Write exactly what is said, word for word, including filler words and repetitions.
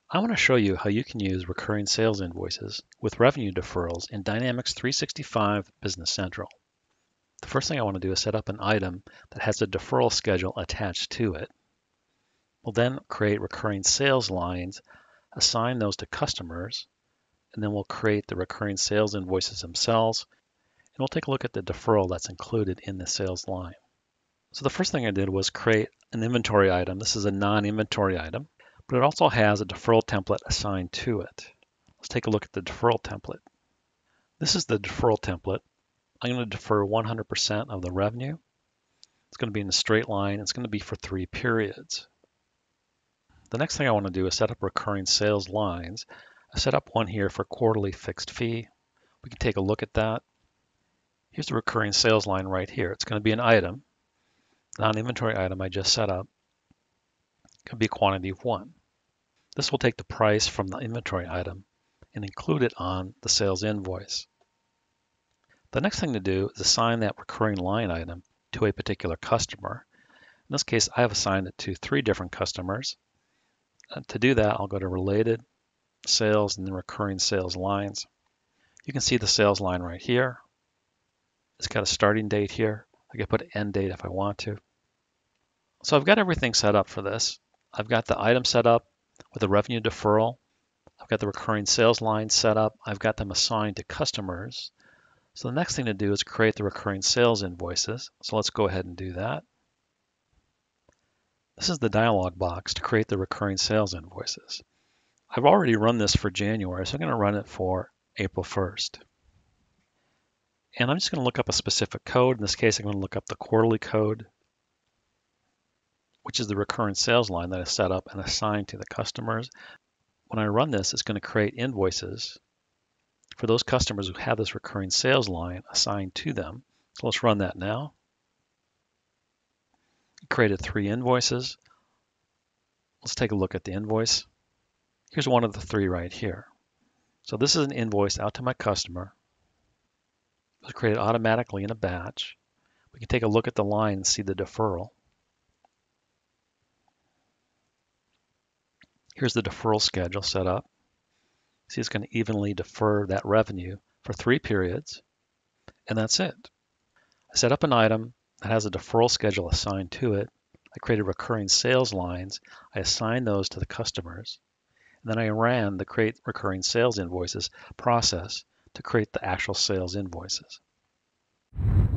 I want to show you how you can use recurring sales invoices with revenue deferrals in Dynamics three sixty-five Business Central. The first thing I want to do is set up an item that has a deferral schedule attached to it. We'll then create recurring sales lines, assign those to customers, and then we'll create the recurring sales invoices themselves, and we'll take a look at the deferral that's included in the sales line. So the first thing I did was create an inventory item. This is a non-inventory item, but it also has a deferral template assigned to it. Let's take a look at the deferral template. This is the deferral template. I'm going to defer one hundred percent of the revenue. It's going to be in a straight line. It's going to be for three periods. The next thing I want to do is set up recurring sales lines. I set up one here for quarterly fixed fee. We can take a look at that. Here's the recurring sales line right here. It's going to be an item, non-inventory item I just set up. It can be a quantity of one. This will take the price from the inventory item and include it on the sales invoice. The next thing to do is assign that recurring line item to a particular customer. In this case, I have assigned it to three different customers. And to do that, I'll go to Related, Sales, and then Recurring Sales Lines. You can see the sales line right here. It's got a starting date here. I can put an end date if I want to. So I've got everything set up for this. I've got the item set up with a revenue deferral. I've got the recurring sales line set up. I've got them assigned to customers. So the next thing to do is create the recurring sales invoices. So let's go ahead and do that. This is the dialog box to create the recurring sales invoices. I've already run this for January, so I'm going to run it for April first. And I'm just going to look up a specific code. In this case, I'm going to look up the quarterly code, which is the recurring sales line that is set up and assigned to the customers. When I run this, it's going to create invoices for those customers who have this recurring sales line assigned to them. So let's run that now. It created three invoices. Let's take a look at the invoice. Here's one of the three right here. So this is an invoice out to my customer. It was created automatically in a batch. We can take a look at the line and see the deferral. Here's the deferral schedule set up. See, it's going to evenly defer that revenue for three periods, and that's it. I set up an item that has a deferral schedule assigned to it. I created recurring sales lines. I assigned those to the customers. And then I ran the create recurring sales invoices process to create the actual sales invoices.